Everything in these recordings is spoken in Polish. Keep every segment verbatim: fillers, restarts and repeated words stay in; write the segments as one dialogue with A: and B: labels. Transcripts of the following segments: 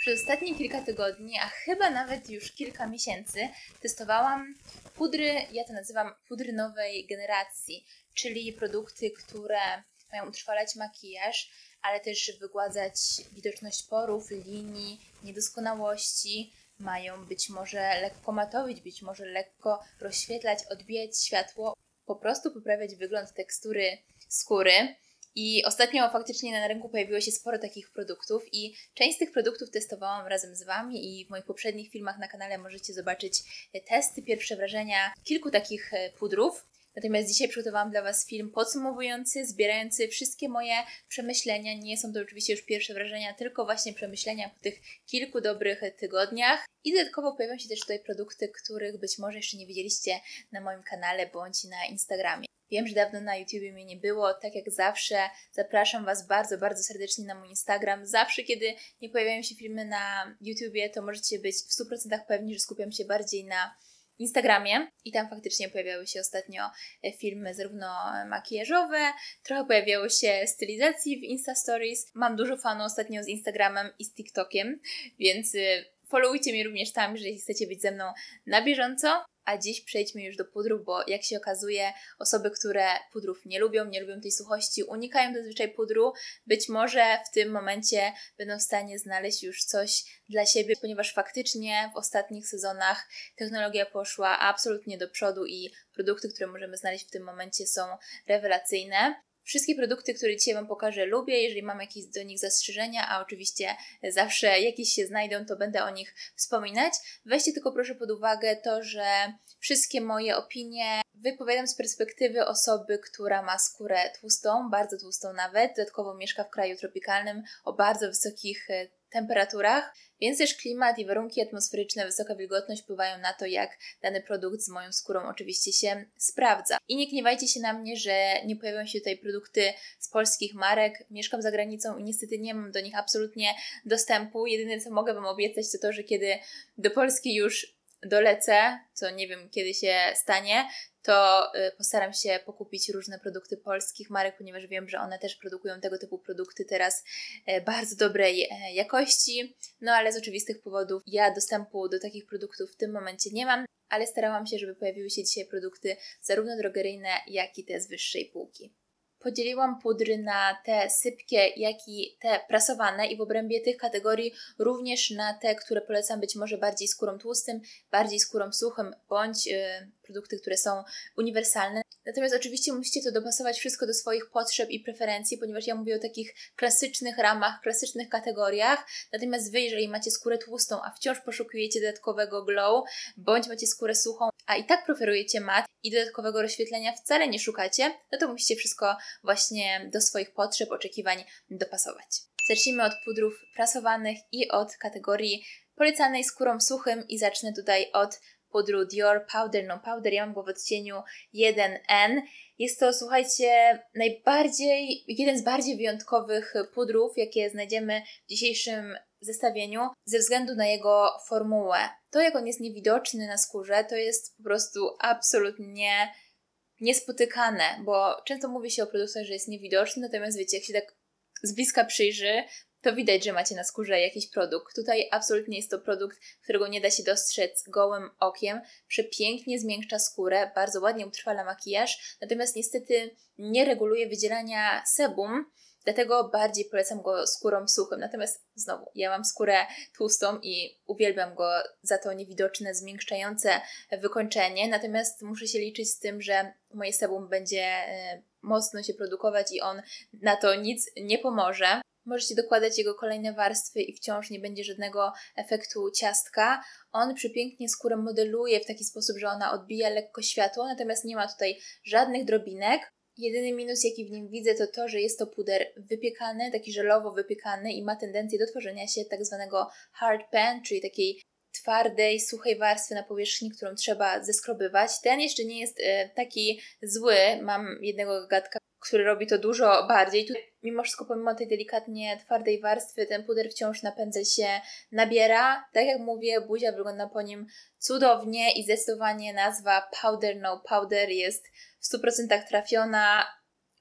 A: Przez ostatnie kilka tygodni, a chyba nawet już kilka miesięcy testowałam pudry, ja to nazywam pudry nowej generacji, czyli produkty, które mają utrwalać makijaż, ale też wygładzać widoczność porów, linii, niedoskonałości, mają być może lekko matowić, być może lekko rozświetlać, odbijać światło, po prostu poprawiać wygląd tekstury skóry. I ostatnio faktycznie na rynku pojawiło się sporo takich produktów i część z tych produktów testowałam razem z Wami i w moich poprzednich filmach na kanale możecie zobaczyć testy, pierwsze wrażenia kilku takich pudrów. Natomiast dzisiaj przygotowałam dla Was film podsumowujący, zbierający wszystkie moje przemyślenia. Nie są to oczywiście już pierwsze wrażenia, tylko właśnie przemyślenia po tych kilku dobrych tygodniach. I dodatkowo pojawią się też tutaj produkty, których być może jeszcze nie widzieliście na moim kanale bądź na Instagramie. Wiem, że dawno na YouTubie mnie nie było, tak jak zawsze zapraszam Was bardzo, bardzo serdecznie na mój Instagram. Zawsze, kiedy nie pojawiają się filmy na YouTubie, to możecie być w stu procentach pewni, że skupiam się bardziej na Instagramie i tam faktycznie pojawiały się ostatnio filmy zarówno makijażowe, trochę pojawiały się stylizacji w Insta Stories. Mam dużo fanów ostatnio z Instagramem i z TikTokiem, więc followujcie mnie również tam, jeżeli chcecie być ze mną na bieżąco. A dziś przejdźmy już do pudrów, bo jak się okazuje, osoby, które pudrów nie lubią, nie lubią tej suchości, unikają zazwyczaj pudru, być może w tym momencie będą w stanie znaleźć już coś dla siebie, ponieważ faktycznie w ostatnich sezonach technologia poszła absolutnie do przodu i produkty, które możemy znaleźć w tym momencie, są rewelacyjne. Wszystkie produkty, które dzisiaj Wam pokażę, lubię. Jeżeli mam jakieś do nich zastrzeżenia, a oczywiście zawsze jakieś się znajdą, to będę o nich wspominać. Weźcie tylko proszę pod uwagę to, że wszystkie moje opinie wypowiadam z perspektywy osoby, która ma skórę tłustą, bardzo tłustą nawet, dodatkowo mieszka w kraju tropikalnym o bardzo wysokich temperaturach, więc też klimat i warunki atmosferyczne, wysoka wilgotność wpływają na to, jak dany produkt z moją skórą oczywiście się sprawdza. I nie gniewajcie się na mnie, że nie pojawią się tutaj produkty z polskich marek. Mieszkam za granicą i niestety nie mam do nich absolutnie dostępu. Jedyne, co mogę Wam obiecać, to to, że kiedy do Polski już dolecę, co nie wiem kiedy się stanie, to postaram się pokupić różne produkty polskich marek, ponieważ wiem, że one też produkują tego typu produkty teraz bardzo dobrej jakości. No ale z oczywistych powodów ja dostępu do takich produktów w tym momencie nie mam, ale starałam się, żeby pojawiły się dzisiaj produkty zarówno drogeryjne, jak i te z wyższej półki. Podzieliłam pudry na te sypkie, jak i te prasowane i w obrębie tych kategorii również na te, które polecam być może bardziej skórą tłustym, bardziej skórą suchym, bądź yy, produkty, które są uniwersalne. Natomiast oczywiście musicie to dopasować wszystko do swoich potrzeb i preferencji, ponieważ ja mówię o takich klasycznych ramach, klasycznych kategoriach. Natomiast Wy, jeżeli macie skórę tłustą, a wciąż poszukujecie dodatkowego glow, bądź macie skórę suchą, a i tak preferujecie mat i dodatkowego rozświetlenia wcale nie szukacie, no to musicie wszystko właśnie do swoich potrzeb, oczekiwań dopasować. Zacznijmy od pudrów prasowanych i od kategorii polecanej skórą suchym i zacznę tutaj od pudru Dior Powder No Powder. Ja mam go w odcieniu jeden N. Jest to, słuchajcie, najbardziej, jeden z bardziej wyjątkowych pudrów, jakie znajdziemy w dzisiejszym zestawieniu, ze względu na jego formułę. To, jak on jest niewidoczny na skórze, to jest po prostu absolutnie niespotykane, bo często mówi się o produktach, że jest niewidoczny, natomiast wiecie, jak się tak z bliska przyjrzy, to widać, że macie na skórze jakiś produkt. Tutaj absolutnie jest to produkt, którego nie da się dostrzec gołym okiem. Przepięknie zmiękcza skórę, bardzo ładnie utrwala makijaż, natomiast niestety nie reguluje wydzielania sebum, dlatego bardziej polecam go skórą suchym. Natomiast znowu, ja mam skórę tłustą i uwielbiam go za to niewidoczne, zmiękczające wykończenie. Natomiast muszę się liczyć z tym, że moje sebum będzie mocno się produkować i on na to nic nie pomoże. Możecie dokładać jego kolejne warstwy i wciąż nie będzie żadnego efektu ciastka. On przepięknie skórę modeluje w taki sposób, że ona odbija lekko światło, natomiast nie ma tutaj żadnych drobinek. Jedyny minus, jaki w nim widzę, to to, że jest to puder wypiekany, taki żelowo wypiekany i ma tendencję do tworzenia się tak zwanego hard pan, czyli takiej twardej, suchej warstwy na powierzchni, którą trzeba zeskrobywać. Ten jeszcze nie jest e, taki zły. Mam jednego gagatka, który robi to dużo bardziej. Tu, mimo wszystko, pomimo tej delikatnie twardej warstwy, ten puder wciąż na pędzel się nabiera. Tak jak mówię, buzia wygląda po nim cudownie i zdecydowanie nazwa Powder No Powder jest w stu procentach trafiona.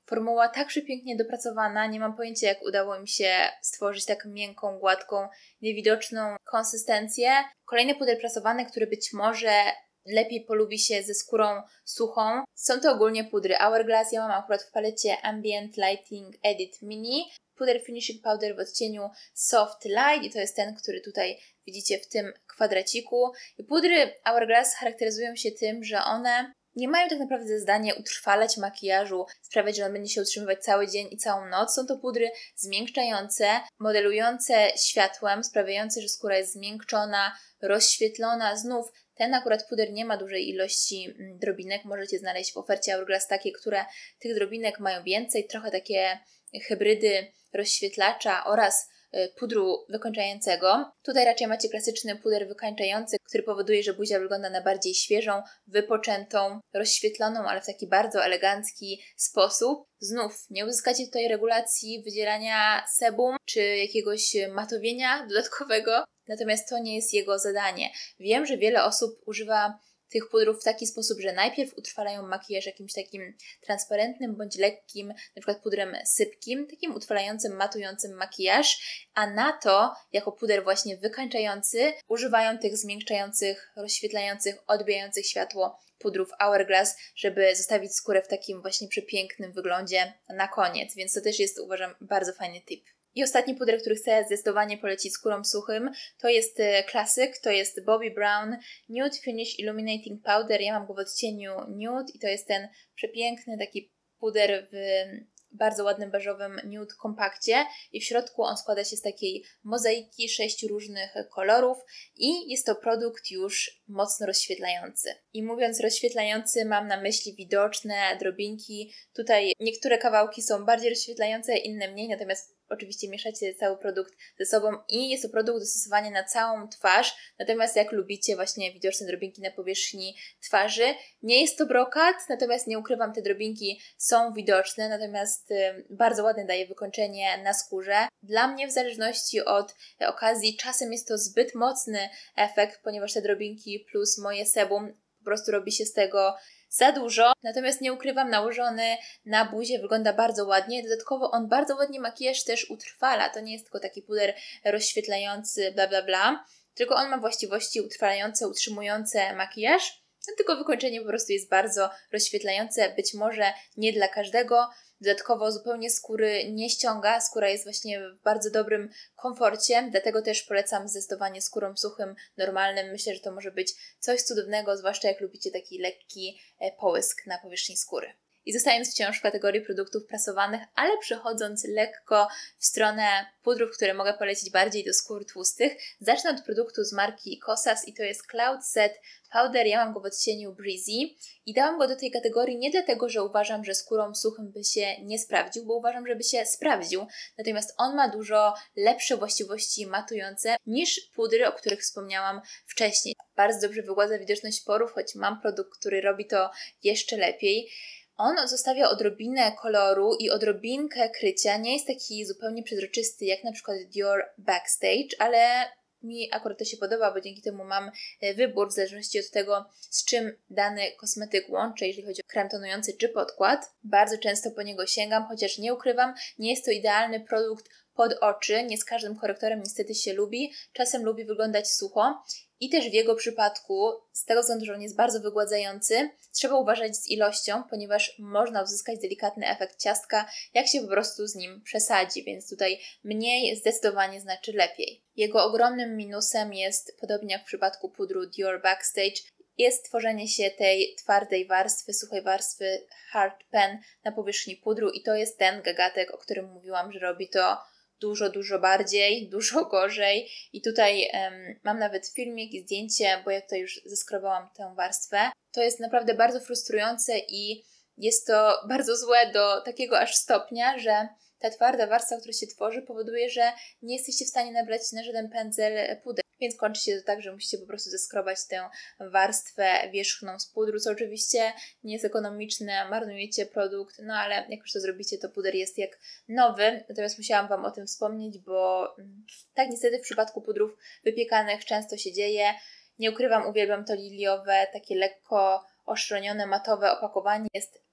A: Formuła tak przepięknie dopracowana, nie mam pojęcia, jak udało mi się stworzyć tak miękką, gładką, niewidoczną konsystencję. Kolejny puder prasowany, który być może lepiej polubi się ze skórą suchą. Są to ogólnie pudry Hourglass. Ja mam akurat w palecie Ambient Lighting Edit Mini. Puder Finishing Powder w odcieniu Soft Light i to jest ten, który tutaj widzicie w tym kwadraciku. I pudry Hourglass charakteryzują się tym, że one nie mają tak naprawdę za zadanie utrwalać makijażu, sprawiać, że on będzie się utrzymywać cały dzień i całą noc. Są to pudry zmiękczające, modelujące światłem, sprawiające, że skóra jest zmiękczona, rozświetlona. Znów ten akurat puder nie ma dużej ilości drobinek. Możecie znaleźć w ofercie Hourglass takie, które tych drobinek mają więcej. Trochę takie hybrydy rozświetlacza oraz pudru wykończającego. Tutaj raczej macie klasyczny puder wykańczający, który powoduje, że buzia wygląda na bardziej świeżą, wypoczętą, rozświetloną, ale w taki bardzo elegancki sposób. Znów nie uzyskacie tutaj regulacji wydzielania sebum czy jakiegoś matowienia dodatkowego, natomiast to nie jest jego zadanie. Wiem, że wiele osób używa tych pudrów w taki sposób, że najpierw utrwalają makijaż jakimś takim transparentnym bądź lekkim, na przykład pudrem sypkim, takim utrwalającym, matującym makijaż, a na to, jako puder właśnie wykańczający, używają tych zmiękczających, rozświetlających, odbijających światło pudrów Hourglass, żeby zostawić skórę w takim właśnie przepięknym wyglądzie na koniec, więc to też jest, uważam, bardzo fajny tip. I ostatni puder, który chcę zdecydowanie polecić skórom suchym, to jest klasyk, to jest Bobbi Brown Nude Finish Illuminating Powder. Ja mam go w odcieniu Nude i to jest ten przepiękny taki puder w bardzo ładnym beżowym nude kompakcie i w środku on składa się z takiej mozaiki sześciu różnych kolorów i jest to produkt już mocno rozświetlający. I mówiąc rozświetlający, mam na myśli widoczne drobinki. Tutaj niektóre kawałki są bardziej rozświetlające, inne mniej, natomiast oczywiście mieszacie cały produkt ze sobą i jest to produkt do stosowania na całą twarz, natomiast jak lubicie właśnie widoczne drobinki na powierzchni twarzy, nie jest to brokat, natomiast nie ukrywam, te drobinki są widoczne, natomiast y, bardzo ładne daje wykończenie na skórze. Dla mnie w zależności od okazji czasem jest to zbyt mocny efekt, ponieważ te drobinki plus moje sebum po prostu robi się z tego za dużo, natomiast nie ukrywam, nałożony na buzię wygląda bardzo ładnie. Dodatkowo on bardzo ładnie makijaż też utrwala. To nie jest tylko taki puder rozświetlający bla bla bla, tylko on ma właściwości utrwalające, utrzymujące makijaż, tylko wykończenie po prostu jest bardzo rozświetlające, być może nie dla każdego. Dodatkowo zupełnie skóry nie ściąga, skóra jest właśnie w bardzo dobrym komforcie, dlatego też polecam zdecydowanie skórom suchym, normalnym. Myślę, że to może być coś cudownego, zwłaszcza jak lubicie taki lekki połysk na powierzchni skóry. I zostając wciąż w kategorii produktów prasowanych, ale przechodząc lekko w stronę pudrów, które mogę polecić bardziej do skór tłustych, zacznę od produktu z marki Kosas i to jest Cloud Set Powder. Ja mam go w odcieniu Breezy i dałam go do tej kategorii nie dlatego, że uważam, że skórom suchym by się nie sprawdził, bo uważam, że by się sprawdził. Natomiast on ma dużo lepsze właściwości matujące niż pudry, o których wspomniałam wcześniej. Bardzo dobrze wygładza widoczność porów, choć mam produkt, który robi to jeszcze lepiej. On zostawia odrobinę koloru i odrobinkę krycia. Nie jest taki zupełnie przezroczysty jak na przykład Dior Backstage, ale mi akurat to się podoba, bo dzięki temu mam wybór w zależności od tego, z czym dany kosmetyk łączę, jeżeli chodzi o krem tonujący czy podkład. Bardzo często po niego sięgam, chociaż nie ukrywam, nie jest to idealny produkt pod oczy. Nie z każdym korektorem niestety się lubi. Czasem lubi wyglądać sucho. I też w jego przypadku, z tego względu, że on jest bardzo wygładzający, trzeba uważać z ilością, ponieważ można uzyskać delikatny efekt ciastka, jak się po prostu z nim przesadzi, więc tutaj mniej zdecydowanie znaczy lepiej. Jego ogromnym minusem jest, podobnie jak w przypadku pudru Dior Backstage, jest tworzenie się tej twardej warstwy, suchej warstwy hard pen na powierzchni pudru i to jest ten gagatek, o którym mówiłam, że robi to dużo, dużo bardziej, dużo gorzej i tutaj um, mam nawet filmik i zdjęcie, bo ja tutaj już zeskrobałam tę warstwę. To jest naprawdę bardzo frustrujące i jest to bardzo złe do takiego aż stopnia, że ta twarda warstwa, która się tworzy, powoduje, że nie jesteście w stanie nabrać na żaden pędzel puder. Więc kończy się to tak, że musicie po prostu zeskrobać tę warstwę wierzchną z pudru, co oczywiście nie jest ekonomiczne, marnujecie produkt, no ale jak już to zrobicie, to puder jest jak nowy. Natomiast musiałam Wam o tym wspomnieć, bo tak niestety w przypadku pudrów wypiekanych często się dzieje. Nie ukrywam, uwielbiam to liliowe, takie lekko oszronione, matowe opakowanie. Jest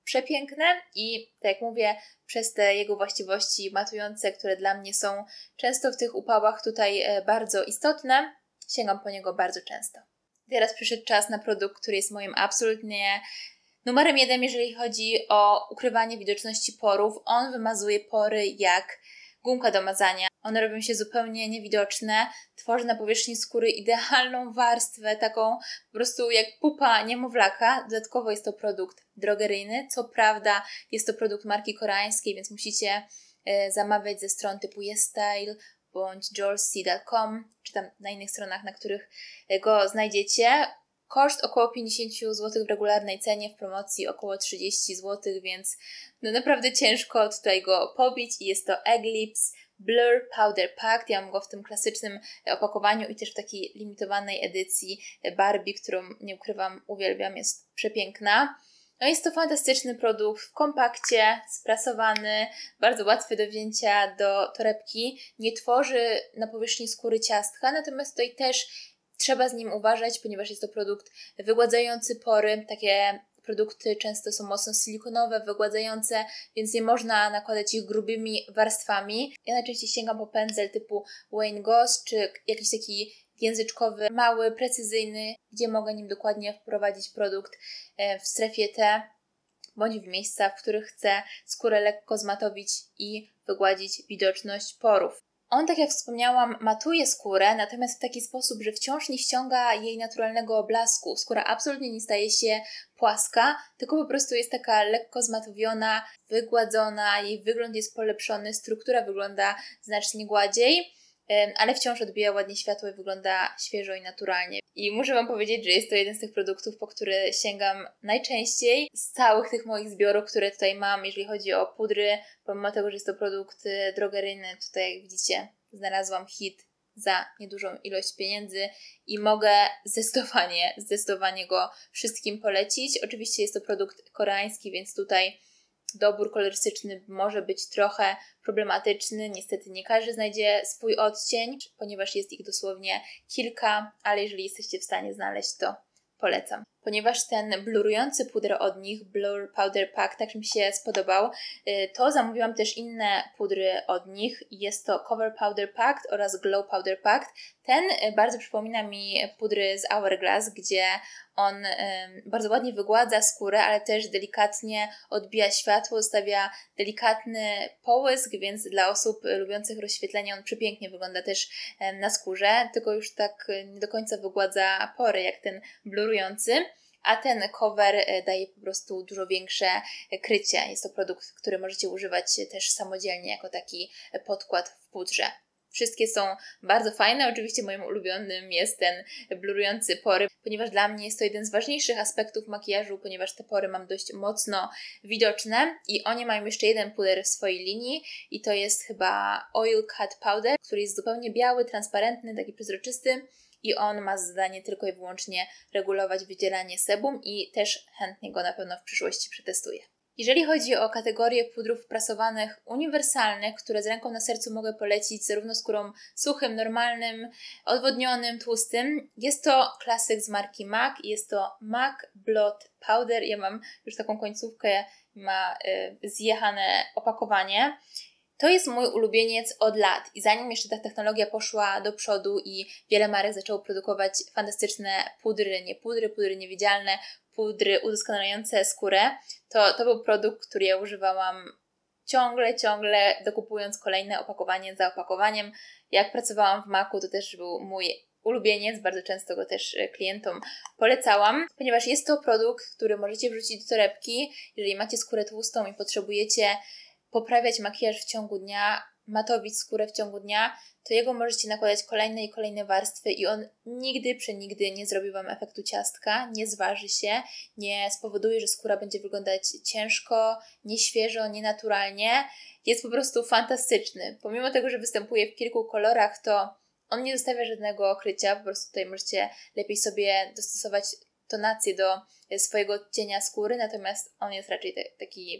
A: przepiękne i tak jak mówię, przez te jego właściwości matujące, które dla mnie są często w tych upałach tutaj bardzo istotne, sięgam po niego bardzo często. Teraz przyszedł czas na produkt, który jest moim absolutnie numerem jeden, jeżeli chodzi o ukrywanie widoczności porów. On wymazuje pory jak gumka do mazania. One robią się zupełnie niewidoczne, tworzy na powierzchni skóry idealną warstwę, taką po prostu jak pupa niemowlaka. Dodatkowo jest to produkt drogeryjny. Co prawda jest to produkt marki koreańskiej, więc musicie e, zamawiać ze stron typu YesStyle bądź jorsey kropka com, czy tam na innych stronach, na których go znajdziecie. Koszt około pięćdziesiąt złotych w regularnej cenie, w promocji około trzydzieści złotych, więc no naprawdę ciężko tutaj go pobić i jest to Egg Lips Blur Powder Pack. Ja mam go w tym klasycznym opakowaniu i też w takiej limitowanej edycji Barbie, którą nie ukrywam, uwielbiam, jest przepiękna. No jest to fantastyczny produkt w kompakcie, sprasowany, bardzo łatwy do wzięcia do torebki. Nie tworzy na powierzchni skóry ciastka, natomiast tutaj też trzeba z nim uważać, ponieważ jest to produkt wygładzający pory. Takie produkty często są mocno silikonowe, wygładzające, więc nie można nakładać ich grubymi warstwami. Ja najczęściej sięgam po pędzel typu Wayne Goss, czy jakiś taki języczkowy, mały, precyzyjny, gdzie mogę nim dokładnie wprowadzić produkt w strefie T, bądź w miejscach, w których chcę skórę lekko zmatowić i wygładzić widoczność porów. On, tak jak wspomniałam, matuje skórę, natomiast w taki sposób, że wciąż nie ściąga jej naturalnego blasku. Skóra absolutnie nie staje się płaska, tylko po prostu jest taka lekko zmatowiona, wygładzona, jej wygląd jest polepszony, struktura wygląda znacznie gładziej, ale wciąż odbija ładnie światło i wygląda świeżo i naturalnie. I muszę Wam powiedzieć, że jest to jeden z tych produktów, po które sięgam najczęściej z całych tych moich zbiorów, które tutaj mam, jeżeli chodzi o pudry. Pomimo tego, że jest to produkt drogeryjny, tutaj jak widzicie znalazłam hit za niedużą ilość pieniędzy i mogę zdecydowanie, zdecydowanie go wszystkim polecić. Oczywiście jest to produkt koreański, więc tutaj dobór kolorystyczny może być trochę problematyczny. Niestety nie każdy znajdzie swój odcień, ponieważ jest ich dosłownie kilka, ale jeżeli jesteście w stanie znaleźć, to polecam. Ponieważ ten blurujący puder od nich, Blur Powder Pack, tak mi się spodobał, to zamówiłam też inne pudry od nich. Jest to Cover Powder Pack oraz Glow Powder Pack. Ten bardzo przypomina mi pudry z Hourglass, gdzie on bardzo ładnie wygładza skórę, ale też delikatnie odbija światło, zostawia delikatny połysk, więc dla osób lubiących rozświetlenie on przepięknie wygląda też na skórze, tylko już tak nie do końca wygładza pory jak ten blurujący. A ten cover daje po prostu dużo większe krycie. Jest to produkt, który możecie używać też samodzielnie jako taki podkład w pudrze. Wszystkie są bardzo fajne. Oczywiście moim ulubionym jest ten blurujący pory, ponieważ dla mnie jest to jeden z ważniejszych aspektów makijażu, ponieważ te pory mam dość mocno widoczne i oni mają jeszcze jeden puder w swojej linii i to jest chyba Oil Cut Powder, który jest zupełnie biały, transparentny, taki przezroczysty. I on ma zadanie tylko i wyłącznie regulować wydzielanie sebum i też chętnie go na pewno w przyszłości przetestuję. Jeżeli chodzi o kategorię pudrów prasowanych uniwersalnych, które z ręką na sercu mogę polecić zarówno skórą suchym, normalnym, odwodnionym, tłustym, jest to klasyk z marki MAC i jest to MAC Blot Powder. Ja mam już taką końcówkę, ma y, zjechane opakowanie. To jest mój ulubieniec od lat i zanim jeszcze ta technologia poszła do przodu i wiele marek zaczęło produkować fantastyczne pudry, nie pudry, pudry niewidzialne, pudry udoskonalające skórę, to to był produkt, który ja używałam ciągle, ciągle dokupując kolejne opakowanie za opakowaniem. Jak pracowałam w MAC-u, to też był mój ulubieniec, bardzo często go też klientom polecałam, ponieważ jest to produkt, który możecie wrzucić do torebki, jeżeli macie skórę tłustą i potrzebujecie poprawiać makijaż w ciągu dnia, matowić skórę w ciągu dnia, to jego możecie nakładać kolejne i kolejne warstwy i on nigdy, przenigdy nie zrobi Wam efektu ciastka, nie zważy się, nie spowoduje, że skóra będzie wyglądać ciężko, nieświeżo, nienaturalnie. Jest po prostu fantastyczny. Pomimo tego, że występuje w kilku kolorach, to on nie zostawia żadnego okrycia, po prostu tutaj możecie lepiej sobie dostosować tonację do swojego odcienia skóry, natomiast on jest raczej te, taki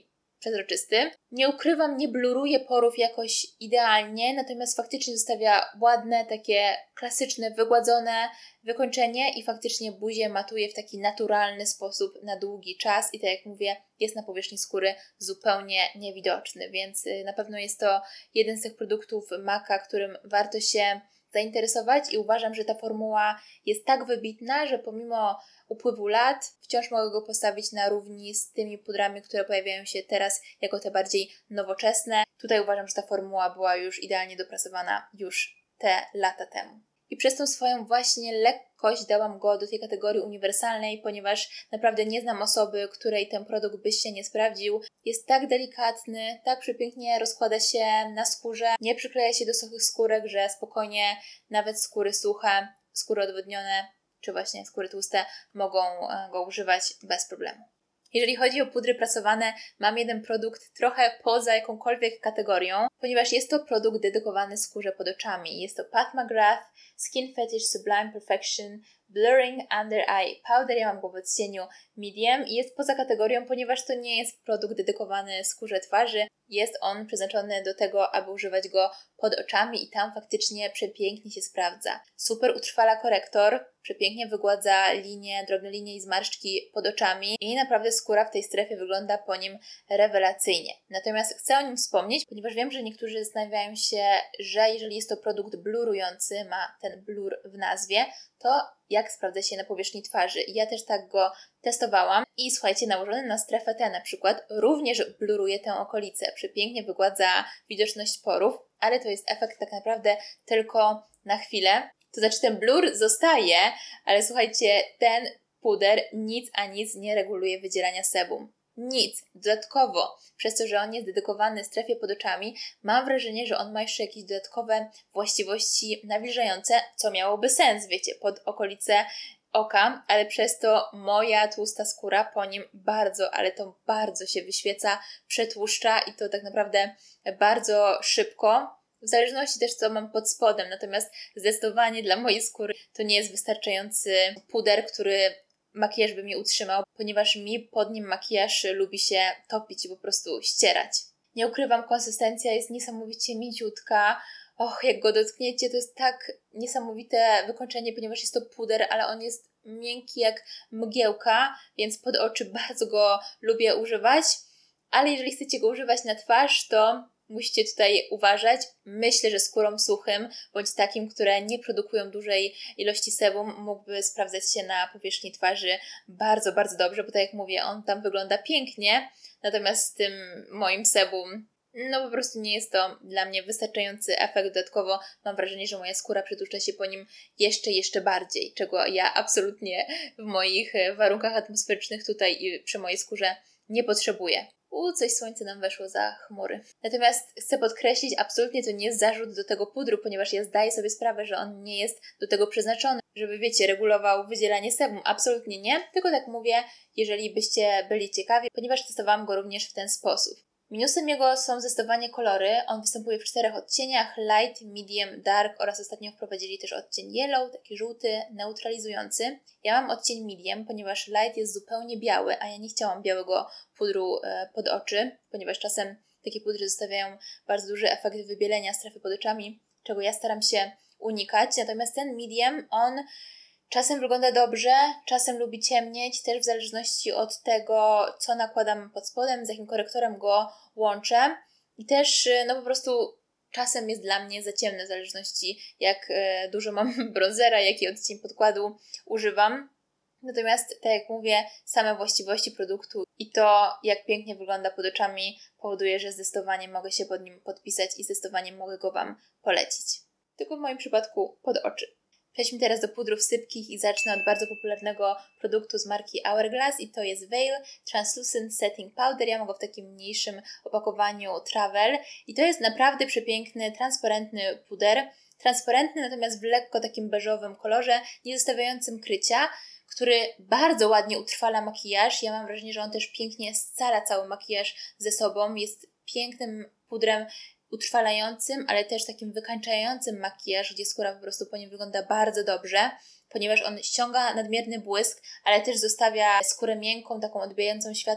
A: przezroczysty. Nie ukrywam, nie bluruje porów jakoś idealnie, natomiast faktycznie zostawia ładne, takie klasyczne, wygładzone wykończenie i faktycznie buzię matuje w taki naturalny sposób na długi czas i tak jak mówię, jest na powierzchni skóry zupełnie niewidoczny, więc na pewno jest to jeden z tych produktów Maca, którym warto się zainteresować i uważam, że ta formuła jest tak wybitna, że pomimo upływu lat wciąż mogę go postawić na równi z tymi pudrami, które pojawiają się teraz jako te bardziej nowoczesne. Tutaj uważam, że ta formuła była już idealnie dopracowana już te lata temu. I przez tą swoją właśnie lekkość dałam go do tej kategorii uniwersalnej, ponieważ naprawdę nie znam osoby, której ten produkt by się nie sprawdził. Jest tak delikatny, tak przepięknie rozkłada się na skórze, nie przykleja się do suchych skórek, że spokojnie nawet skóry suche, skóry odwodnione czy właśnie skóry tłuste mogą go używać bez problemu. Jeżeli chodzi o pudry prasowane, mam jeden produkt trochę poza jakąkolwiek kategorią, ponieważ jest to produkt dedykowany skórze pod oczami. Jest to Pat McGrath Skin Fetish Sublime Perfection Blurring Under Eye Powder. Ja mam go w odcieniu medium i jest poza kategorią, ponieważ to nie jest produkt dedykowany skórze twarzy. Jest on przeznaczony do tego, aby używać go pod oczami i tam faktycznie przepięknie się sprawdza. Super utrwala korektor, przepięknie wygładza linie, drobne linie i zmarszczki pod oczami i naprawdę skóra w tej strefie wygląda po nim rewelacyjnie. Natomiast chcę o nim wspomnieć, ponieważ wiem, że niektórzy zastanawiają się, że jeżeli jest to produkt blurujący, ma ten blur w nazwie, to jak sprawdza się na powierzchni twarzy. Ja też tak go testowałam i słuchajcie, nałożony na strefę T na przykład również bluruje tę okolicę. Przepięknie wygładza widoczność porów, ale to jest efekt tak naprawdę tylko na chwilę. To znaczy ten blur zostaje, ale słuchajcie, ten puder nic a nic nie reguluje wydzielania sebum. Nic. Dodatkowo, przez to, że on jest dedykowany strefie pod oczami, mam wrażenie, że on ma jeszcze jakieś dodatkowe właściwości nawilżające, co miałoby sens, wiecie, pod okolice oka, ale przez to moja tłusta skóra po nim bardzo, ale to bardzo się wyświeca, przetłuszcza i to tak naprawdę bardzo szybko. W zależności też co mam pod spodem, natomiast zdecydowanie dla mojej skóry to nie jest wystarczający puder, który makijaż by mi utrzymał, ponieważ mi pod nim makijaż lubi się topić i po prostu ścierać. Nie ukrywam, konsystencja jest niesamowicie mięciutka. Och, jak go dotkniecie, to jest tak niesamowite wykończenie, ponieważ jest to puder, ale on jest miękki jak mgiełka, więc pod oczy bardzo go lubię używać. Ale jeżeli chcecie go używać na twarz, to musicie tutaj uważać. Myślę, że skórą suchym, bądź takim, które nie produkują dużej ilości sebum, mógłby sprawdzać się na powierzchni twarzy bardzo, bardzo dobrze, bo tak jak mówię, on tam wygląda pięknie, natomiast z tym moim sebum, no po prostu nie jest to dla mnie wystarczający efekt. Dodatkowo mam wrażenie, że moja skóra przetłuszcza się po nim jeszcze, jeszcze bardziej, czego ja absolutnie w moich warunkach atmosferycznych tutaj i przy mojej skórze nie potrzebuję. U, coś słońce nam weszło za chmury. Natomiast chcę podkreślić, absolutnie to nie jest zarzut do tego pudru, ponieważ ja zdaję sobie sprawę, że on nie jest do tego przeznaczony, żeby, wiecie, regulował wydzielanie sebum. Absolutnie nie, tylko tak mówię, jeżeli byście byli ciekawi, ponieważ testowałam go również w ten sposób. Minusem jego są zdecydowanie kolory. On występuje w czterech odcieniach: light, medium, dark oraz ostatnio wprowadzili też odcień yellow, taki żółty, neutralizujący. Ja mam odcień medium, ponieważ light jest zupełnie biały, a ja nie chciałam białego pudru e, pod oczy, ponieważ czasem takie pudry zostawiają bardzo duży efekt wybielenia strefy pod oczami, czego ja staram się unikać. Natomiast ten medium, on czasem wygląda dobrze, czasem lubi ciemnieć, też w zależności od tego, co nakładam pod spodem, z jakim korektorem go łączę. I też no po prostu czasem jest dla mnie za ciemny, w zależności jak e, dużo mam bronzera, jaki odcień podkładu używam. Natomiast, tak jak mówię, same właściwości produktu i to, jak pięknie wygląda pod oczami, powoduje, że zdecydowanie mogę się pod nim podpisać i zdecydowanie mogę go Wam polecić. Tylko w moim przypadku pod oczy. Przejdźmy teraz do pudrów sypkich i zacznę od bardzo popularnego produktu z marki Hourglass i to jest Veil Translucent Setting Powder. Ja mam go w takim mniejszym opakowaniu Travel i to jest naprawdę przepiękny, transparentny puder. Transparentny, natomiast w lekko takim beżowym kolorze, nie zostawiającym krycia, który bardzo ładnie utrwala makijaż. Ja mam wrażenie, że on też pięknie scala cały makijaż ze sobą. Jest pięknym pudrem utrwalającym, ale też takim wykańczającym makijaż, gdzie skóra po prostu po nim wygląda bardzo dobrze, ponieważ on ściąga nadmierny błysk, ale też zostawia skórę miękką, taką odbijającą światło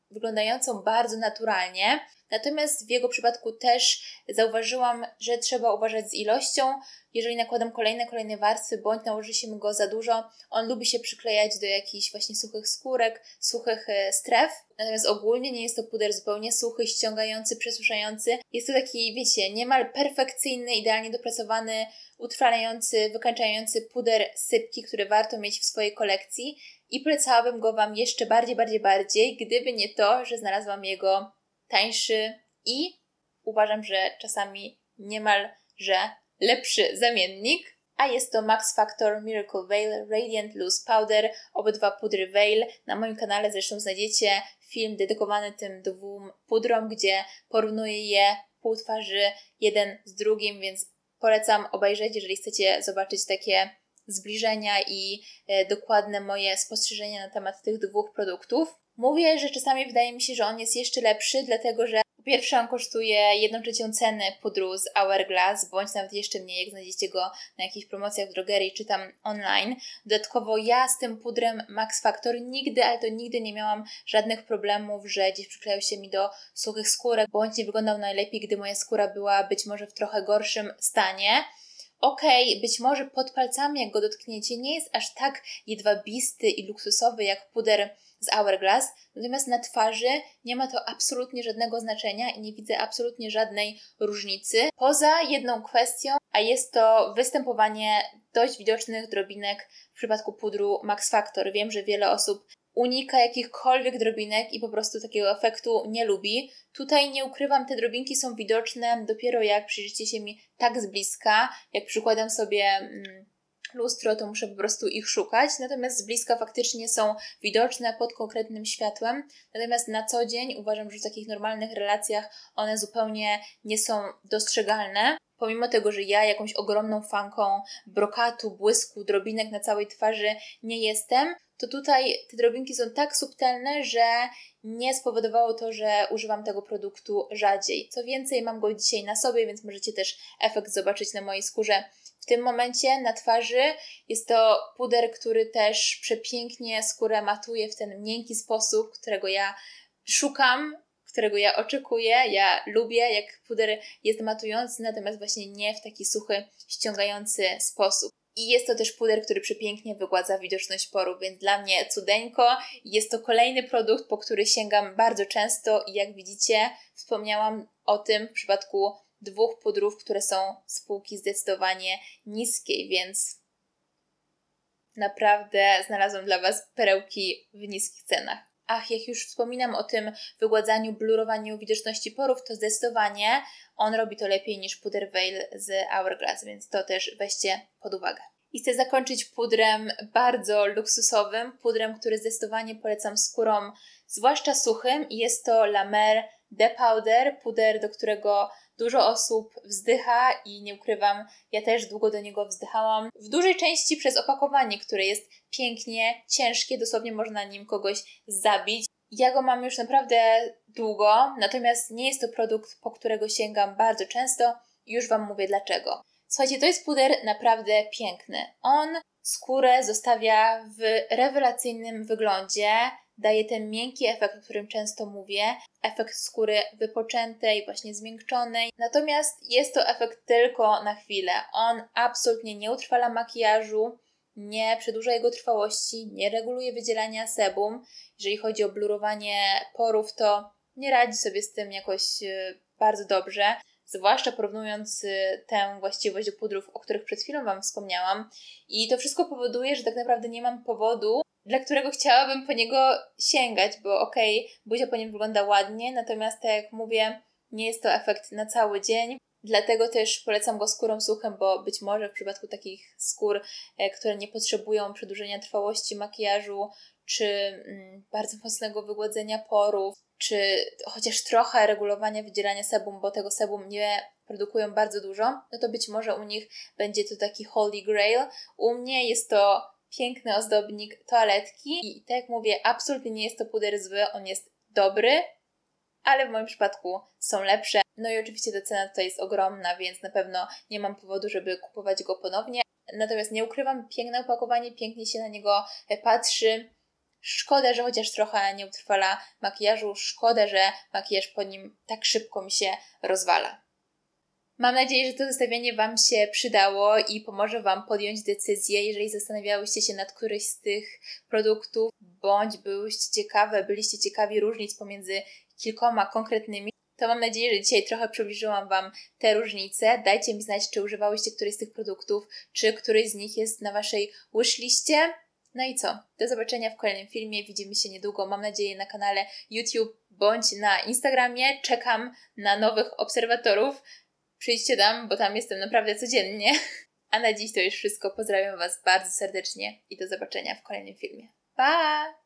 A: wyglądającą bardzo naturalnie. Natomiast w jego przypadku też zauważyłam, że trzeba uważać z ilością. Jeżeli nakładam kolejne, kolejne warstwy, bądź nałoży się mi go za dużo, on lubi się przyklejać do jakichś właśnie suchych skórek, suchych stref. Natomiast ogólnie nie jest to puder zupełnie suchy, ściągający, przesuszający. Jest to taki, wiecie, niemal perfekcyjny, idealnie dopracowany, utrwalający, wykańczający puder sypki, który warto mieć w swojej kolekcji. I polecałabym go Wam jeszcze bardziej, bardziej, bardziej, gdyby nie to, że znalazłam jego tańszy i uważam, że czasami niemal, że lepszy zamiennik, a jest to Max Factor Miracle Veil Radiant Loose Powder, obydwa pudry Veil. Na moim kanale zresztą znajdziecie film dedykowany tym dwóm pudrom, gdzie porównuję je pół twarzy jeden z drugim, więc polecam obejrzeć, jeżeli chcecie zobaczyć takie zbliżenia i e, dokładne moje spostrzeżenia na temat tych dwóch produktów. Mówię, że czasami wydaje mi się, że on jest jeszcze lepszy, dlatego że po pierwsze on kosztuje jedną trzecią ceny pudru z Hourglass, bądź nawet jeszcze mniej, jak znajdziecie go na jakichś promocjach w drogerii czy tam online. Dodatkowo ja z tym pudrem Max Factor nigdy, ale to nigdy nie miałam żadnych problemów, że gdzieś przyklejał się mi do suchych skórek, bądź nie wyglądał najlepiej, gdy moja skóra była być może w trochę gorszym stanie. Okej, okay, być może pod palcami, jak go dotkniecie, nie jest aż tak jedwabisty i luksusowy jak puder z Hourglass, natomiast na twarzy nie ma to absolutnie żadnego znaczenia i nie widzę absolutnie żadnej różnicy. Poza jedną kwestią, a jest to występowanie dość widocznych drobinek w przypadku pudru Max Factor. Wiem, że wiele osób unika jakichkolwiek drobinek i po prostu takiego efektu nie lubi. Tutaj nie ukrywam, te drobinki są widoczne dopiero jak przyjrzycie się mi tak z bliska. Jak przykładam sobie mm, lustro, to muszę po prostu ich szukać. Natomiast z bliska faktycznie są widoczne pod konkretnym światłem. Natomiast na co dzień uważam, że w takich normalnych relacjach one zupełnie nie są dostrzegalne. Pomimo tego, że ja jakąś ogromną fanką brokatu, błysku, drobinek na całej twarzy nie jestem, to tutaj te drobinki są tak subtelne, że nie spowodowało to, że używam tego produktu rzadziej. Co więcej, mam go dzisiaj na sobie, więc możecie też efekt zobaczyć na mojej skórze w tym momencie na twarzy. Jest to puder, który też przepięknie skórę matuje w ten miękki sposób, którego ja szukam, którego ja oczekuję. Ja lubię, jak puder jest matujący, natomiast właśnie nie w taki suchy, ściągający sposób. I jest to też puder, który przepięknie wygładza widoczność porów, więc dla mnie cudeńko. Jest to kolejny produkt, po który sięgam bardzo często i jak widzicie, wspomniałam o tym w przypadku dwóch pudrów, które są z półki zdecydowanie niskiej, więc naprawdę znalazłam dla Was perełki w niskich cenach. Ach, jak już wspominam o tym wygładzaniu, blurowaniu widoczności porów, to zdecydowanie on robi to lepiej niż puder Veil z Hourglass, więc to też weźcie pod uwagę. I chcę zakończyć pudrem bardzo luksusowym, pudrem, który zdecydowanie polecam skórom, zwłaszcza suchym, i jest to La Mer The Powder, puder, do którego dużo osób wzdycha i nie ukrywam, ja też długo do niego wzdychałam. W dużej części przez opakowanie, które jest pięknie ciężkie, dosłownie można nim kogoś zabić. Ja go mam już naprawdę długo, natomiast nie jest to produkt, po którego sięgam bardzo często i już Wam mówię dlaczego. Słuchajcie, to jest puder naprawdę piękny. On skórę zostawia w rewelacyjnym wyglądzie, daje ten miękki efekt, o którym często mówię, efekt skóry wypoczętej, właśnie zmiękczonej. Natomiast jest to efekt tylko na chwilę. On absolutnie nie utrwala makijażu, nie przedłuża jego trwałości, nie reguluje wydzielania sebum. Jeżeli chodzi o blurowanie porów, to nie radzi sobie z tym jakoś bardzo dobrze. Zwłaszcza porównując tę właściwość do pudrów, o których przed chwilą Wam wspomniałam. I to wszystko powoduje, że tak naprawdę nie mam powodu, dla którego chciałabym po niego sięgać, bo okej, okay, buzia po nim wygląda ładnie, natomiast tak jak mówię, nie jest to efekt na cały dzień. Dlatego też polecam go skórom suchym, bo być może w przypadku takich skór, które nie potrzebują przedłużenia trwałości makijażu, czy mm, bardzo mocnego wygładzenia porów, czy chociaż trochę regulowania wydzielania sebum, bo tego sebum nie produkują bardzo dużo, no to być może u nich będzie to taki holy grail. U mnie jest to piękny ozdobnik toaletki i tak jak mówię, absolutnie nie jest to puder zły, on jest dobry, ale w moim przypadku są lepsze. No i oczywiście ta cena tutaj jest ogromna, więc na pewno nie mam powodu, żeby kupować go ponownie. Natomiast nie ukrywam, piękne opakowanie, pięknie się na niego patrzy. Szkoda, że chociaż trochę nie utrwala makijażu, szkoda, że makijaż po nim tak szybko mi się rozwala. Mam nadzieję, że to zestawienie Wam się przydało i pomoże Wam podjąć decyzję, jeżeli zastanawiałyście się nad któryś z tych produktów, bądź byłyście ciekawe, byliście ciekawi różnic pomiędzy kilkoma konkretnymi, to mam nadzieję, że dzisiaj trochę przybliżyłam Wam te różnice. Dajcie mi znać, czy używałyście któryś z tych produktów, czy któryś z nich jest na Waszej wishliście. No i co? Do zobaczenia w kolejnym filmie. Widzimy się niedługo, mam nadzieję, na kanale YouTube bądź na Instagramie. Czekam na nowych obserwatorów. Przyjdźcie tam, bo tam jestem naprawdę codziennie. A na dziś to już wszystko. Pozdrawiam Was bardzo serdecznie i do zobaczenia w kolejnym filmie. Pa!